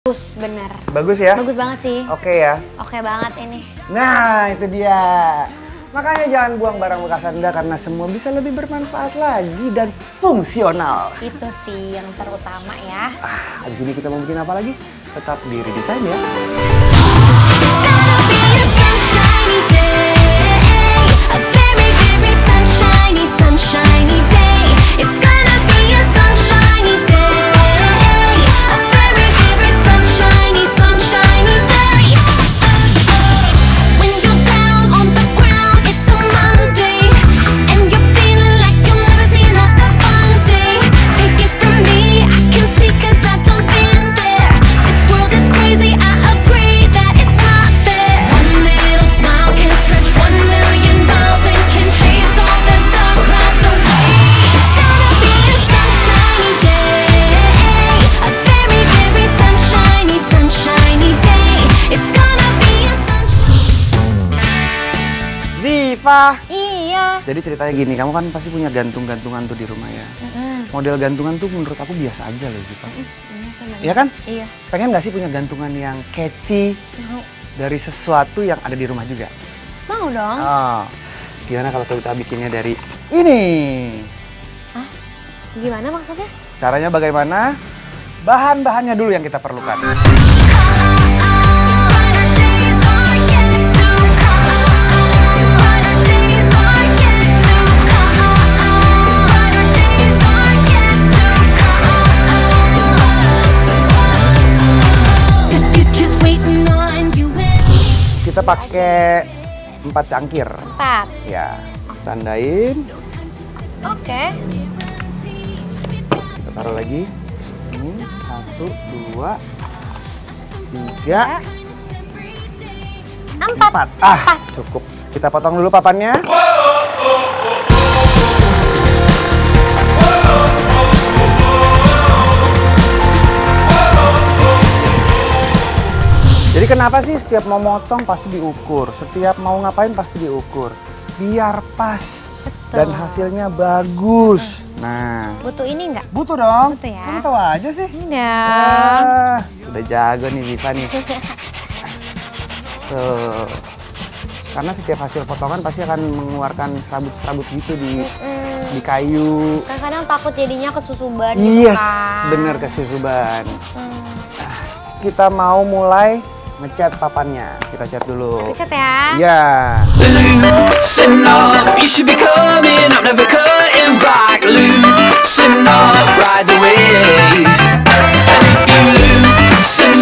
Bagus, bener. Bagus ya? Bagus banget sih. Oke ya? Oke banget ini. Nah, itu dia. Makanya jangan buang barang bekas Anda karena semua bisa lebih bermanfaat lagi dan fungsional. Itu sih yang terutama ya. Habis ini kita mau bikin apa lagi? Tetap di Redesign ya. Ziva. Iya. Jadi ceritanya gini, kamu kan pasti punya gantung-gantungan tuh di rumah ya. Model gantungan tuh menurut aku biasa aja loh Ziva. Iya kan? Iya. Pengen nggak sih punya gantungan yang catchy dari sesuatu yang ada di rumah juga? Mau dong. Oh, gimana kalau kita bikinnya dari ini? Hah? Gimana maksudnya? Caranya bagaimana? Bahan-bahannya dulu yang kita perlukan. Kita pakai 4 cangkir. 4. Ya, tandain. Oke. Kita taruh lagi. Ini 1, 2, 3, 4. Pas. Cukup. Kita potong dulu papannya. Jadi kenapa sih setiap mau motong pasti diukur, setiap mau ngapain pasti diukur, biar pas. Betul. Dan hasilnya bagus. Nah, Butuh ini nggak? butuh dong. Butuh ya. Kamu tahu aja sih. Udah. Udah jago nih Ziva nih. Tuh. Karena setiap hasil potongan pasti akan mengeluarkan serabut-serabut gitu di kayu. Kadang-kadang takut jadinya kesusuban gitu Yes, kan. bener kesusuban. Kita mau mulai ngecat papannya. Kita cat dulu. Cat ya. Ya. Loosen up, you should be coming up, never cutting back. Loosen up, ride the wave. And if you loosen